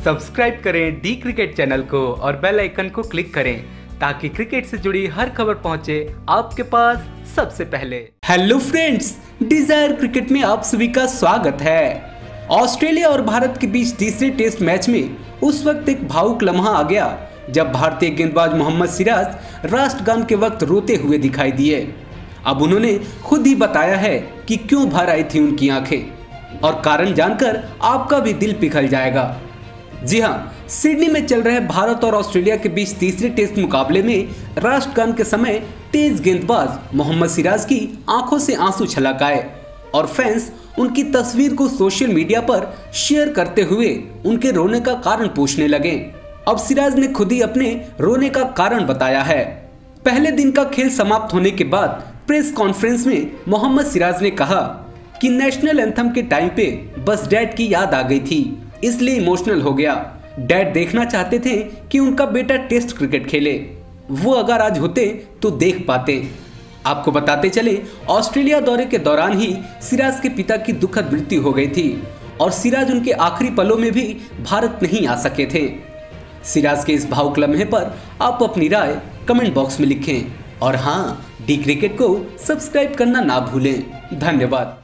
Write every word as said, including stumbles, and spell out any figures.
Subscribe करें D cricket channel को और बेल आइकन को क्लिक करें ताकि क्रिकेट से जुड़ी हर खबर पहुंचे आपके पास सबसे पहले। हेलो फ्रेंड्स, डिजायर क्रिकेट में आप सभी का स्वागत है। ऑस्ट्रेलिया और भारत के बीच तीसरे टेस्ट मैच में उस वक्त एक भावुक लम्हा आ गया जब भारतीय गेंदबाज मोहम्मद सिराज राष्ट्रगान के वक्त रोते हुए दिखाई दिए। अब उन्होंने खुद ही बताया है कि क्यों भर आई थी उनकी आंखें, और कारण जानकर आपका भी दिल पिघल जाएगा। जी हाँ, सिडनी में चल रहे भारत और ऑस्ट्रेलिया के बीच तीसरे टेस्ट मुकाबले में राष्ट्रगान के समय तेज गेंदबाज मोहम्मद सिराज की आंखों से आंसू छलक आए और फैंस उनकी तस्वीर को सोशल मीडिया पर शेयर करते हुए उनके रोने का कारण पूछने लगे। अब सिराज ने खुद ही अपने रोने का कारण बताया है। पहले दिन का खेल समाप्त होने के बाद प्रेस कॉन्फ्रेंस में मोहम्मद सिराज ने कहा कि नेशनल एंथम के टाइम पे बस डैड की याद आ गई थी, इसलिए इमोशनल हो गया। डैड देखना चाहते थे कि उनका बेटा टेस्ट क्रिकेट खेले, वो अगर आज होते तो देख पाते। आपको बताते चले, ऑस्ट्रेलिया दौरे के दौरान ही सिराज के पिता की दुखद मृत्यु हो गई थी और सिराज उनके आखिरी पलों में भी भारत नहीं आ सके थे। सिराज के इस भावुक लम्हे पर आप अपनी राय कमेंट बॉक्स में लिखें और हाँ, डी क्रिकेट को सब्सक्राइब करना ना भूलें। धन्यवाद।